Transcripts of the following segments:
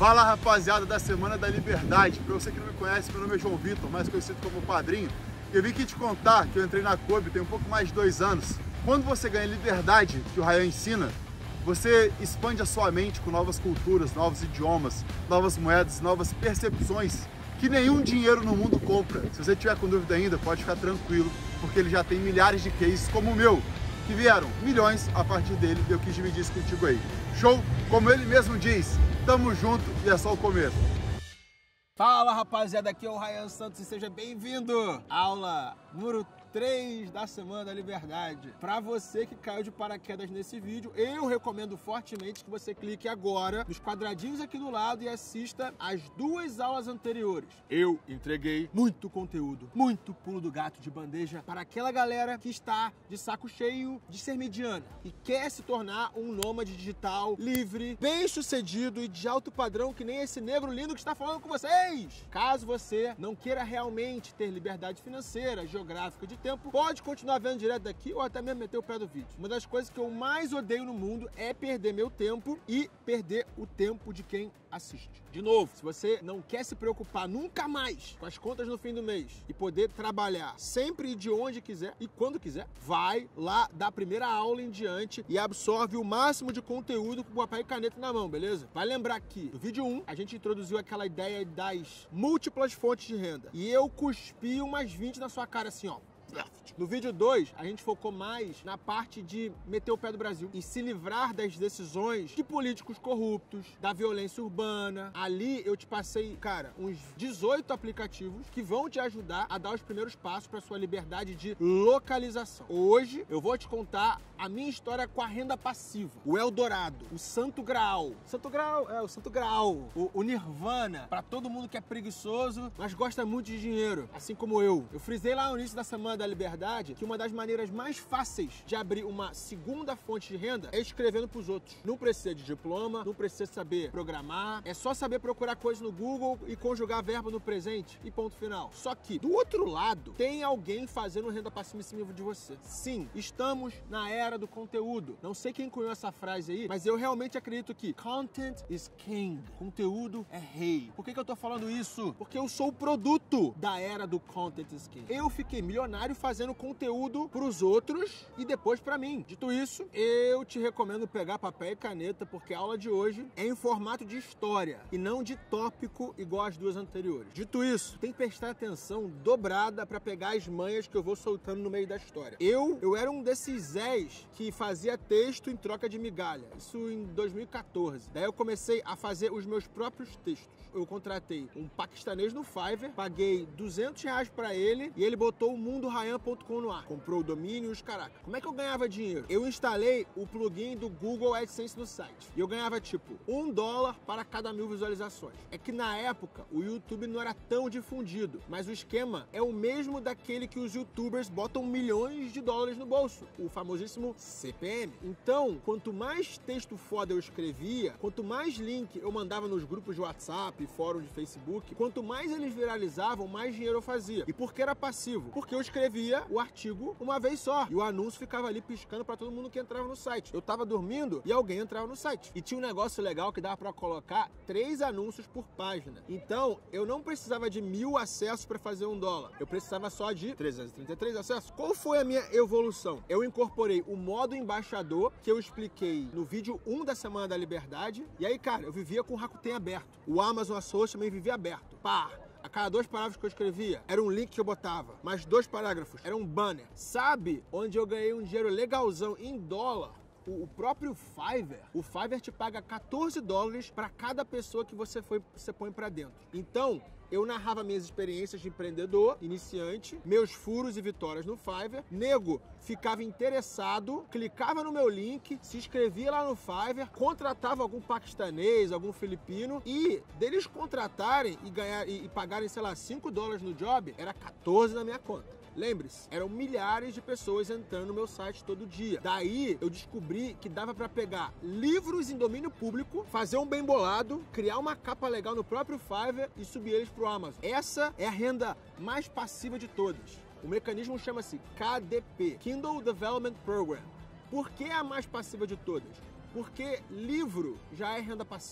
Fala, rapaziada da Semana da Liberdade. Pra você que não me conhece, meu nome é João Vitor, mais conhecido como Padrinho. Eu vim aqui te contar que eu entrei na Kobe tem um pouco mais de 2 anos. Quando você ganha liberdade, que o Ryan ensina, você expande a sua mente com novas culturas, novos idiomas, novas moedas, novas percepções que nenhum dinheiro no mundo compra. Se você tiver com dúvida ainda, pode ficar tranquilo, porque ele já tem milhares de cases como o meu, que vieram milhões a partir dele, e eu quis dividir isso contigo aí. Show? Como ele mesmo diz, tamo junto e é só o começo. Fala, rapaziada, aqui é o Ryan Santos e seja bem-vindo à aula número 3 da Semana da Liberdade. Para você que caiu de paraquedas nesse vídeo, eu recomendo fortemente que você clique agora nos quadradinhos aqui do lado e assista as 2 aulas anteriores. Eu entreguei muito conteúdo, muito pulo do gato de bandeja para aquela galera que está de saco cheio de ser mediana e quer se tornar um nômade digital livre, bem-sucedido e de alto padrão que nem esse negro lindo que está falando com vocês. Caso você não queira realmente ter liberdade financeira, geográfica, de tempo, pode continuar vendo direto daqui ou até mesmo meter o pé do vídeo. Uma das coisas que eu mais odeio no mundo é perder meu tempo e perder o tempo de quem assiste. De novo, se você não quer se preocupar nunca mais com as contas no fim do mês e poder trabalhar sempre e de onde quiser e quando quiser, vai lá da primeira aula em diante e absorve o máximo de conteúdo com papel e caneta na mão, beleza? Vai lembrar que no vídeo 1 a gente introduziu aquela ideia das múltiplas fontes de renda e eu cuspi umas 20 na sua cara assim, ó. No vídeo 2, a gente focou mais na parte de meter o pé do Brasil e se livrar das decisões de políticos corruptos, da violência urbana. Ali eu te passei, cara, uns 18 aplicativos que vão te ajudar a dar os primeiros passos para sua liberdade de localização. Hoje eu vou te contar a minha história com a renda passiva, o Eldorado, o Santo Graal. Santo Graal, o Santo Graal, o Nirvana, para todo mundo que é preguiçoso, mas gosta muito de dinheiro, assim como eu. Eu frisei lá no início da Semana da Liberdade que uma das maneiras mais fáceis de abrir uma segunda fonte de renda é escrevendo para os outros. Não precisa de diploma, não precisa saber programar, é só saber procurar coisas no Google e conjugar verbo no presente e ponto final. Só que, do outro lado, tem alguém fazendo renda passiva em cima de você. Sim, estamos na era do conteúdo. Não sei quem cunhou essa frase aí, mas eu realmente acredito que content is king. Conteúdo é rei. Por que eu tô falando isso? Porque eu sou o produto da era do content is king. Eu fiquei milionário fazendo conteúdo pros outros e depois pra mim. Dito isso, eu te recomendo pegar papel e caneta, porque a aula de hoje é em formato de história e não de tópico igual as 2 anteriores. Dito isso, tem que prestar atenção dobrada pra pegar as manhas que eu vou soltando no meio da história. Eu era um desses Zés que fazia texto em troca de migalha. Isso em 2014. Daí eu comecei a fazer os meus próprios textos. Eu contratei um paquistanês no Fiverr, paguei R$200 pra ele e ele botou o mundoryan.com no ar. Comprou o domínio e os caraca. Como é que eu ganhava dinheiro? Eu instalei o plugin do Google AdSense no site. E eu ganhava tipo $1 para cada 1000 visualizações. É que na época o YouTube não era tão difundido, mas o esquema é o mesmo daquele que os YouTubers botam milhões de dólares no bolso. O famosíssimo CPM. Então, quanto mais texto foda eu escrevia, quanto mais link eu mandava nos grupos de WhatsApp, fórum de Facebook, quanto mais eles viralizavam, mais dinheiro eu fazia. E por que era passivo? Porque eu escrevia o artigo uma vez só e o anúncio ficava ali piscando para todo mundo que entrava no site. Eu tava dormindo e alguém entrava no site. E tinha um negócio legal que dava para colocar 3 anúncios por página. Então, eu não precisava de 1000 acessos para fazer $1. Eu precisava só de 333 acessos. Qual foi a minha evolução? Eu incorporei o modo embaixador que eu expliquei no vídeo 1 da Semana da Liberdade. E aí, cara, eu vivia com o Rakuten aberto. O Amazon Associate também vivia aberto. Pá! A cada 2 parágrafos que eu escrevia, era um link que eu botava. Mais 2 parágrafos, era um banner. Sabe onde eu ganhei um dinheiro legalzão em dólar? O próprio Fiverr, o Fiverr te paga $14 para cada pessoa que você põe para dentro. Então, eu narrava minhas experiências de empreendedor, iniciante, meus furos e vitórias no Fiverr. Nego ficava interessado, clicava no meu link, se inscrevia lá no Fiverr, contratava algum paquistanês, algum filipino e deles contratarem e pagarem, sei lá, $5 no job, era 14 na minha conta. Lembre-se, eram milhares de pessoas entrando no meu site todo dia. Daí eu descobri que dava para pegar livros em domínio público, fazer um bem bolado, criar uma capa legal no próprio Fiverr e subir eles pro Amazon. Essa é a renda mais passiva de todas. O mecanismo chama-se KDP, Kindle Development Program. Por que a mais passiva de todas? Porque livro já é renda passiva.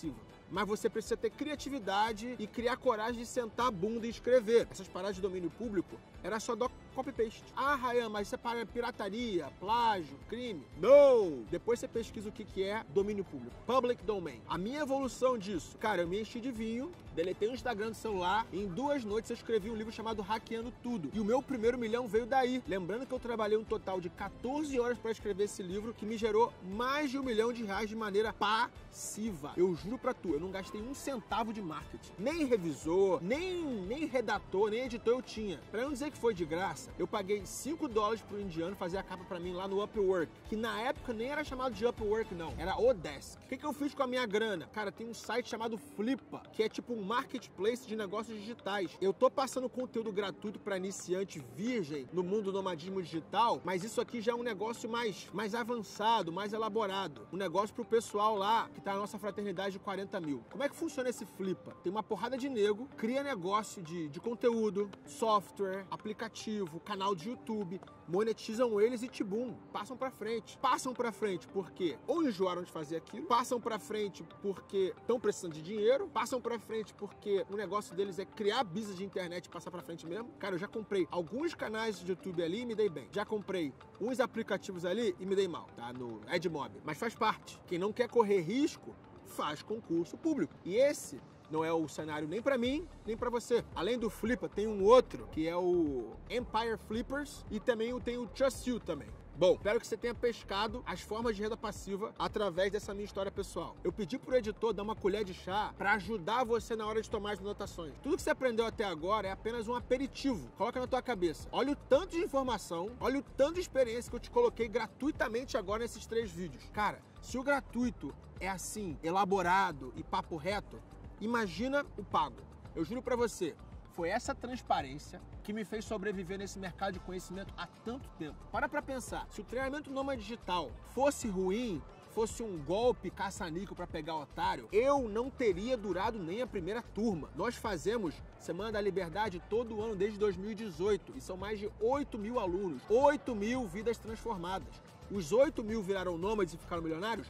mas você precisa ter criatividade e criar coragem de sentar a bunda e escrever. Essas paradas de domínio público era só copy-paste. Ah, Ryan, mas isso é pirataria, plágio, crime. Não! Depois você pesquisa o que é domínio público. Public domain. A minha evolução disso, cara, eu me enchi de vinho, deletei o Instagram do celular, e em 2 noites eu escrevi um livro chamado Hackeando Tudo. E o meu primeiro milhão veio daí. Lembrando que eu trabalhei um total de 14 horas para escrever esse livro, que me gerou mais de R$1 milhão de maneira passiva. Eu juro pra tu, eu não gastei 1 centavo de marketing. Nem revisor, nem redator, nem editor eu tinha. Pra não dizer que foi de graça, eu paguei $5 pro indiano fazer a capa pra mim lá no Upwork, que na época nem era chamado de Upwork não, era Odesk. O que eu fiz com a minha grana? Cara, tem um site chamado Flippa, que é tipo um marketplace de negócios digitais. Eu tô passando conteúdo gratuito pra iniciante virgem no mundo do nomadismo digital, mas isso aqui já é um negócio mais avançado, mais elaborado. Um negócio pro pessoal lá, que tá na nossa fraternidade de 40 mil. Como é que funciona esse Flippa? Tem uma porrada de nego, cria negócio de conteúdo, software, aplicativo, canal de YouTube, monetizam eles e tibum, passam pra frente. Passam pra frente porque ou enjoaram de fazer aquilo, passam pra frente porque estão precisando de dinheiro, passam pra frente porque o negócio deles é criar business de internet e passar pra frente mesmo. Cara, eu já comprei alguns canais de YouTube ali e me dei bem. Já comprei uns aplicativos ali e me dei mal, tá? No Edmob. Mas faz parte. Quem não quer correr risco, faz concurso público. E esse não é o cenário nem pra mim, nem pra você. Além do Flippa, tem um outro, que é o Empire Flippers, e também tem o Trust You também. Bom, espero que você tenha pescado as formas de renda passiva através dessa minha história pessoal. Eu pedi pro editor dar uma colher de chá para ajudar você na hora de tomar as anotações. Tudo que você aprendeu até agora é apenas um aperitivo. Coloca na tua cabeça. Olha o tanto de informação, olha o tanto de experiência que eu te coloquei gratuitamente agora nesses 3 vídeos. Cara, se o gratuito é assim, elaborado e papo reto, imagina o pago. Eu juro pra você, foi essa transparência que me fez sobreviver nesse mercado de conhecimento há tanto tempo. Para pra pensar, se o treinamento nômade digital fosse ruim, fosse um golpe caça-níquel para pegar otário, eu não teria durado nem a primeira turma. Nós fazemos Semana da Liberdade todo ano desde 2018 e são mais de 8 mil alunos, 8 mil vidas transformadas. Os 8 mil viraram nômades e ficaram milionários?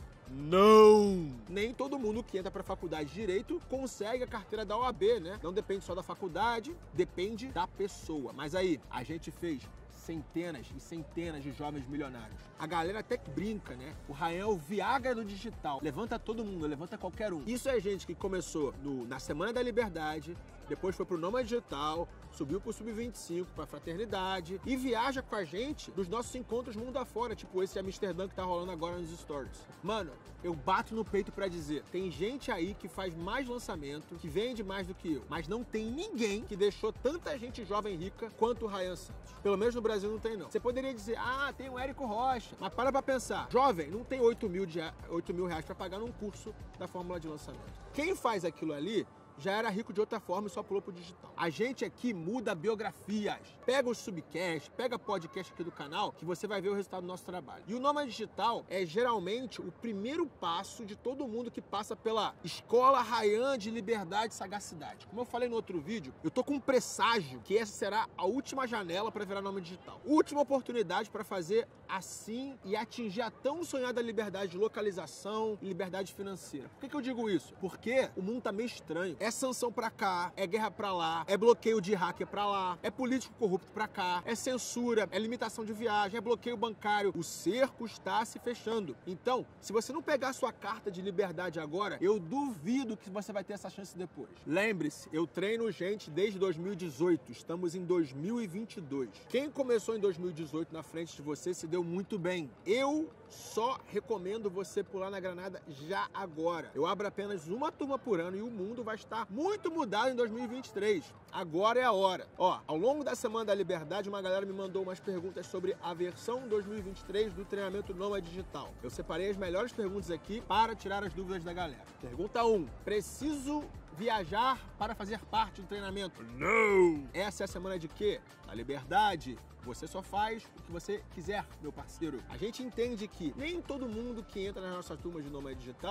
Não! Nem todo mundo que entra para a faculdade de Direito consegue a carteira da OAB, né? Não depende só da faculdade, depende da pessoa. Mas aí, a gente fez centenas e centenas de jovens milionários. A galera até brinca, né? O Ryan é o Viagra do digital. Levanta todo mundo, levanta qualquer um. Isso é gente que começou na Semana da Liberdade, depois foi pro Nômade Digital, subiu pro Sub-25, pra Fraternidade e viaja com a gente nos nossos encontros mundo afora, tipo esse de Amsterdã que tá rolando agora nos stories. Mano, eu bato no peito pra dizer, tem gente aí que faz mais lançamento, que vende mais do que eu, mas não tem ninguém que deixou tanta gente jovem rica quanto o Ryan Santos. Pelo menos no Brasil não tem não. Você poderia dizer, ah, tem o Érico Rocha, mas para pra pensar, jovem não tem 8 mil reais pra pagar num curso da fórmula de lançamento. Quem faz aquilo ali já era rico de outra forma e só pulou pro digital. A gente aqui muda biografias. Pega o subcast, pega podcast aqui do canal, que você vai ver o resultado do nosso trabalho. E o Nômade Digital é geralmente o primeiro passo de todo mundo que passa pela Escola Ryan de Liberdade e Sagacidade. Como eu falei no outro vídeo, eu tô com um presságio que essa será a última janela para virar Nômade Digital. Última oportunidade para fazer assim e atingir a tão sonhada liberdade de localização e liberdade financeira. Por que eu digo isso? Porque o mundo tá meio estranho. É sanção pra cá, é guerra pra lá, é bloqueio de hacker pra lá, é político corrupto pra cá, é censura, é limitação de viagem, é bloqueio bancário. O cerco está se fechando. Então, se você não pegar sua carta de liberdade agora, eu duvido que você vai ter essa chance depois. Lembre-se, eu treino gente desde 2018, estamos em 2022. Quem começou em 2018 na frente de você se deu muito bem. Eu só recomendo você pular na granada já agora. Eu abro apenas uma turma por ano e o mundo vai estar muito mudado em 2023. Agora é a hora. Ó, ao longo da Semana da Liberdade, uma galera me mandou umas perguntas sobre a versão 2023 do treinamento Nômade Digital. Eu separei as melhores perguntas aqui para tirar as dúvidas da galera. Pergunta 1. Preciso viajar para fazer parte do treinamento? Não! Essa é a semana de quê? Da liberdade. Você só faz o que você quiser, meu parceiro. A gente entende que nem todo mundo que entra nas nossas turmas de Nômade Digital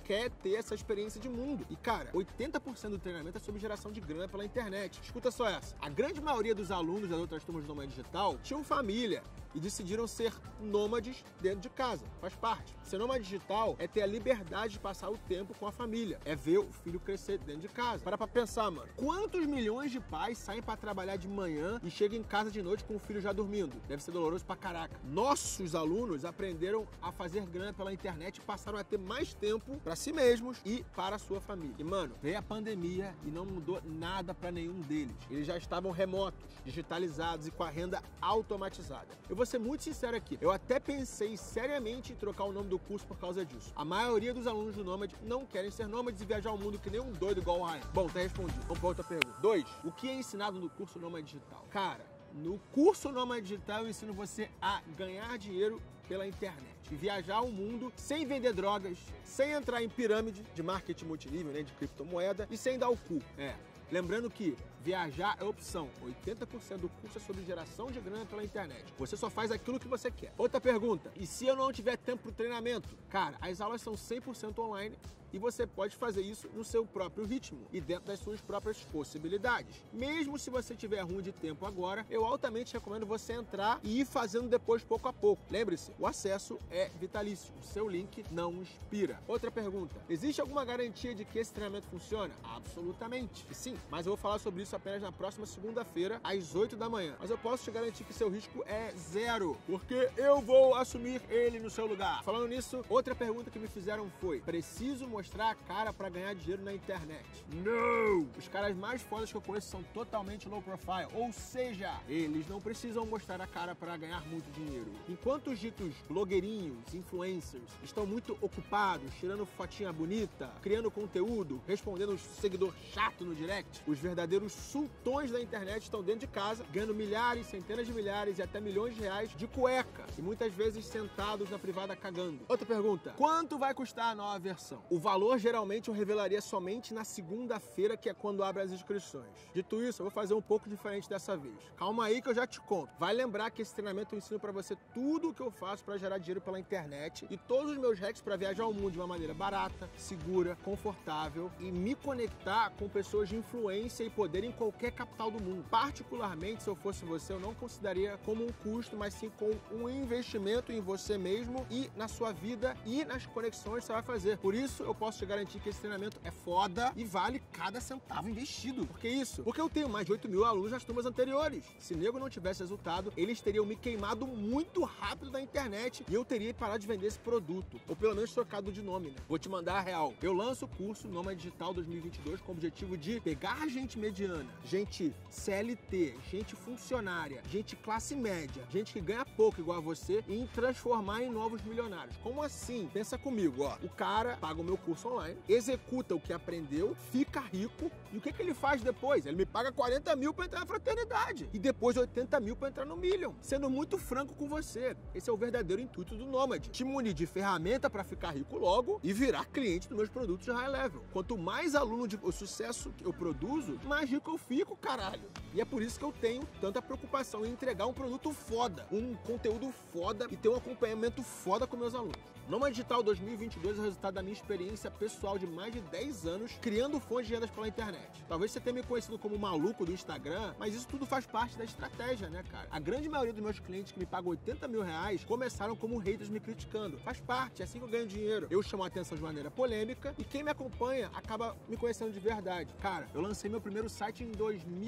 quer ter essa experiência de mundo. E, cara, 80% do treinamento é sobre geração de grana pela internet. Escuta só essa. A grande maioria dos alunos das outras turmas do Nômade Digital tinham família e decidiram ser nômades dentro de casa. Faz parte. Ser nômade digital é ter a liberdade de passar o tempo com a família. É ver o filho crescer dentro de casa. Para pra pensar, mano. Quantos milhões de pais saem pra trabalhar de manhã e chegam em casa de noite com o filho já dormindo? Deve ser doloroso pra caraca. Nossos alunos aprenderam a fazer grana pela internet e passaram a ter mais tempo pra si mesmos e para a sua família. E, mano, veio a pandemia e não mudou nada pra nenhum deles. Eles já estavam remotos, digitalizados e com a renda automatizada. Eu vou ser muito sincero aqui. Eu até pensei seriamente em trocar o nome do curso por causa disso. A maioria dos alunos do Nômade não querem ser nômades e viajar ao mundo que nem um doido igual o Ryan. Bom, tá respondido. Vamos para outra pergunta. 2. O que é ensinado no curso Nômade Digital? Cara, no curso Nômade Digital eu ensino você a ganhar dinheiro pela internet e viajar o mundo sem vender drogas, sem entrar em pirâmide de marketing multinível, né, de criptomoeda e sem dar o cu. Lembrando que viajar é opção. 80% do curso é sobre geração de grana pela internet. Você só faz aquilo que você quer. Outra pergunta. E se eu não tiver tempo para o treinamento? Cara, as aulas são 100% online e você pode fazer isso no seu próprio ritmo e dentro das suas próprias possibilidades. Mesmo se você tiver ruim de tempo agora, eu altamente recomendo você entrar e ir fazendo depois pouco a pouco. Lembre-se, o acesso é vitalício. O seu link não expira. Outra pergunta. Existe alguma garantia de que esse treinamento funciona? Absolutamente. E sim, mas eu vou falar sobre isso apenas na próxima segunda-feira, às 8 da manhã. Mas eu posso te garantir que seu risco é 0, porque eu vou assumir ele no seu lugar. Falando nisso, outra pergunta que me fizeram foi: preciso mostrar a cara para ganhar dinheiro na internet? Não! Os caras mais fodas que eu conheço são totalmente low profile, ou seja, eles não precisam mostrar a cara para ganhar muito dinheiro. Enquanto os ditos blogueirinhos, influencers, estão muito ocupados, tirando fotinha bonita, criando conteúdo, respondendo um seguidor chato no direct, os verdadeiros sultões da internet estão dentro de casa, ganhando milhares, centenas de milhares e até milhões de reais de cueca e muitas vezes sentados na privada cagando. Outra pergunta: quanto vai custar a nova versão? O valor geralmente eu revelaria somente na segunda-feira, que é quando abre as inscrições. Dito isso, eu vou fazer um pouco diferente dessa vez. Calma aí que eu já te conto. Vai lembrar que esse treinamento eu ensino pra você tudo o que eu faço pra gerar dinheiro pela internet e todos os meus hacks pra viajar ao mundo de uma maneira barata, segura, confortável e me conectar com pessoas de influência e poder em qualquer capital do mundo. Particularmente, se eu fosse você, eu não consideraria como um custo, mas sim como um investimento em você mesmo e na sua vida e nas conexões que você vai fazer. Por isso, eu posso te garantir que esse treinamento é foda e vale cada centavo investido. Por que isso? Porque eu tenho mais de 8 mil alunos nas turmas anteriores. Se nego não tivesse resultado, eles teriam me queimado muito rápido na internet e eu teria parado de vender esse produto. Ou pelo menos trocado de nome, né? Vou te mandar a real. Eu lanço o curso Nômade Digital 2022 com o objetivo de pegar gente mediana, gente CLT, gente funcionária, gente classe média, gente que ganha pouco igual a você e transformar em novos milionários. Como assim? Pensa comigo, ó. O cara paga o meu curso online, executa o que aprendeu, fica rico e o que ele faz depois? Ele me paga 40 mil pra entrar na fraternidade e depois 80 mil pra entrar no Million. Sendo muito franco com você, esse é o verdadeiro intuito do Nômade. Te munir de ferramenta pra ficar rico logo e virar cliente dos meus produtos de high level. Quanto mais aluno de sucesso que eu produzo, mais rico eu fico, caralho. E é por isso que eu tenho tanta preocupação em entregar um produto foda, um conteúdo foda e ter um acompanhamento foda com meus alunos. Nômade Digital 2022 é o resultado da minha experiência pessoal de mais de 10 anos criando fontes de rendas pela internet. Talvez você tenha me conhecido como maluco do Instagram, mas isso tudo faz parte da estratégia, né, cara? A grande maioria dos meus clientes que me pagam 80 mil reais começaram como haters me criticando. Faz parte, é assim que eu ganho dinheiro. Eu chamo a atenção de maneira polêmica e quem me acompanha acaba me conhecendo de verdade. Cara, eu lancei meu primeiro site em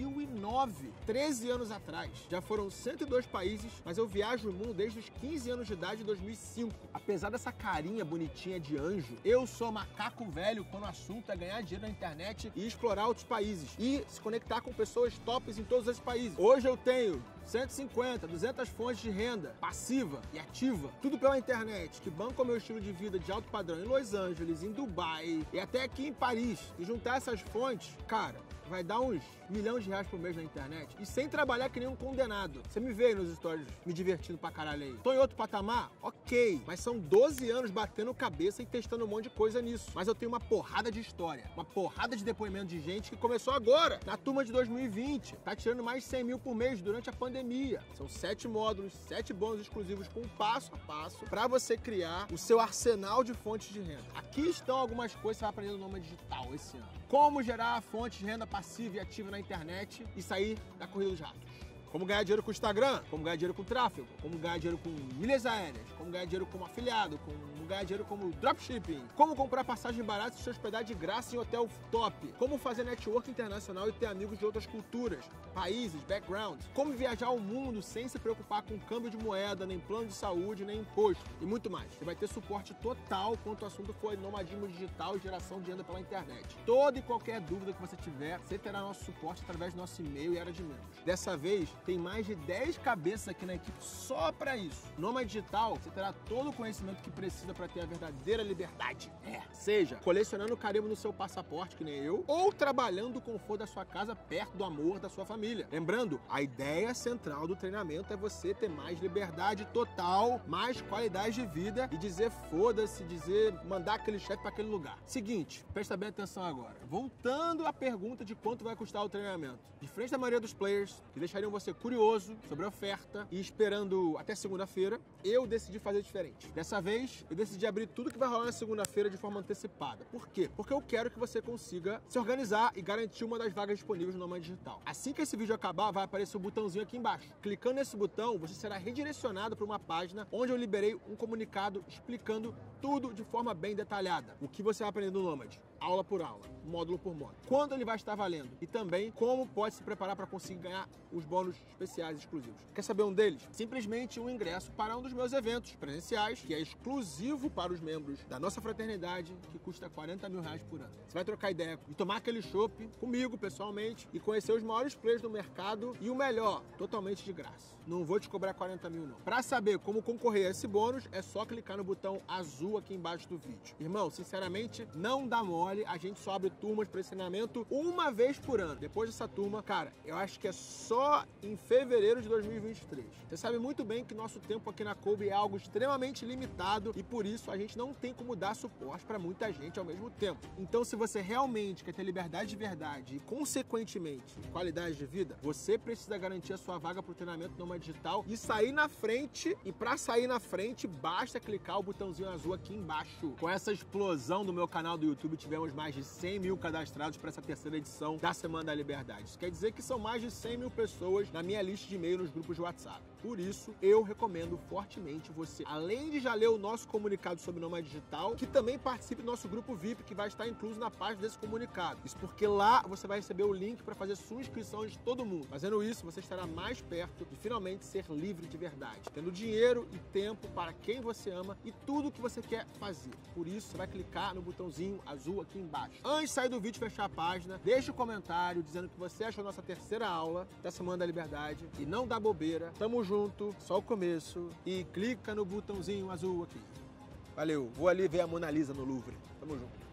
2009, 13 anos atrás. Já foram 102 países, mas eu viajo o mundo desde os 15 anos de idade, em 2005. Apesar dessa carinha bonitinha de anjo, eu sou macaco velho quando o assunto é ganhar dinheiro na internet e explorar outros países e se conectar com pessoas tops em todos esses países. Hoje eu tenho 150, 200 fontes de renda passiva e ativa, tudo pela internet, que bancam o meu estilo de vida de alto padrão em Los Angeles, em Dubai e até aqui em Paris. E juntar essas fontes, cara, vai dar uns milhões de reais por mês na internet e sem trabalhar que nem um condenado. Você me vê aí nos stories me divertindo pra caralho aí. Tô em outro patamar? Ok. Mas são 12 anos batendo cabeça e testando um monte de coisa nisso. Mas eu tenho uma porrada de história, uma porrada de depoimento de gente que começou agora, na turma de 2020. Tá tirando mais de 100 mil por mês durante a pandemia. São 7 módulos, 7 bônus exclusivos com passo a passo pra você criar o seu arsenal de fontes de renda. Aqui estão algumas coisas que você vai aprender no Nômade Digital esse ano. Como gerar fontes de renda passiva e ativa na internet e sair da corrida dos ratos. Como ganhar dinheiro com o Instagram, como ganhar dinheiro com tráfego, como ganhar dinheiro com milhas aéreas, como ganhar dinheiro como afiliado, como ganhar dinheiro como dropshipping, como comprar passagem barata e se hospedar de graça em hotel top, como fazer network internacional e ter amigos de outras culturas, países, backgrounds, como viajar o mundo sem se preocupar com câmbio de moeda, nem plano de saúde, nem imposto e muito mais. Você vai ter suporte total quando o assunto for nomadismo digital e geração de renda pela internet. Toda e qualquer dúvida que você tiver, você terá nosso suporte através do nosso e-mail e área de membros. Dessa vez, tem mais de 10 cabeças aqui na equipe só para isso. Nômade Digital, você terá todo o conhecimento que precisa para ter a verdadeira liberdade. Seja colecionando carimbo no seu passaporte, que nem eu, ou trabalhando o conforto da sua casa perto do amor da sua família. Lembrando, a ideia central do treinamento é você ter mais liberdade total, mais qualidade de vida e dizer foda-se, mandar aquele chefe para aquele lugar. Seguinte, presta bem atenção agora. Voltando à pergunta de quanto vai custar o treinamento. De frente da maioria dos players, que deixariam você curioso sobre a oferta e esperando até segunda-feira, eu decidi fazer diferente. Dessa vez, eu decidi abrir tudo que vai rolar na segunda-feira de forma antecipada. Por quê? Porque eu quero que você consiga se organizar e garantir uma das vagas disponíveis no Nômade Digital. Assim que esse vídeo acabar, vai aparecer o botãozinho aqui embaixo. Clicando nesse botão, você será redirecionado para uma página onde eu liberei um comunicado explicando tudo de forma bem detalhada. O que você vai aprender no Nômade, aula por aula, módulo por módulo. Quando ele vai estar valendo e também como pode se preparar para conseguir ganhar os bônus especiais exclusivos. Quer saber um deles? Simplesmente um ingresso para um dos meus eventos presenciais, que é exclusivo para os membros da nossa fraternidade, que custa 40 mil reais por ano. Você vai trocar ideia e tomar aquele chopp comigo, pessoalmente, e conhecer os maiores players do mercado e o melhor, totalmente de graça. Não vou te cobrar 40 mil, não. Para saber como concorrer a esse bônus, é só clicar no botão azul aqui embaixo do vídeo. Irmão, sinceramente, não dá mole, a gente só abre turmas para esse treinamento uma vez por ano. Depois dessa turma, cara, eu acho que é só em fevereiro de 2023. Você sabe muito bem que nosso tempo aqui na Kobe é algo extremamente limitado e por isso a gente não tem como dar suporte para muita gente ao mesmo tempo. Então, se você realmente quer ter liberdade de verdade e, consequentemente, qualidade de vida, você precisa garantir a sua vaga para o treinamento Nômade Digital e sair na frente. E para sair na frente, basta clicar o botãozinho azul aqui embaixo. Com essa explosão do meu canal do YouTube, tivemos mais de 100 mil cadastrados para essa terceira edição da Semana da Liberdade. Isso quer dizer que são mais de 100 mil pessoas na minha lista de e-mail nos grupos de WhatsApp. Por isso, eu recomendo fortemente você, além de já ler o nosso comunicado sobre Nômade Digital, que também participe do nosso grupo VIP, que vai estar incluso na página desse comunicado. Isso porque lá você vai receber o link para fazer sua inscrição de todo mundo. Fazendo isso, você estará mais perto de finalmente ser livre de verdade, tendo dinheiro e tempo para quem você ama e tudo o que você quer fazer. Por isso, você vai clicar no botãozinho azul aqui embaixo. Antes de sair do vídeo e fechar a página, deixa um comentário dizendo que você achou a nossa terceira aula da Semana da Liberdade e não dá bobeira. Tamo junto, só o começo e clica no botãozinho azul aqui. Valeu, vou ali ver a Mona Lisa no Louvre. Tamo junto.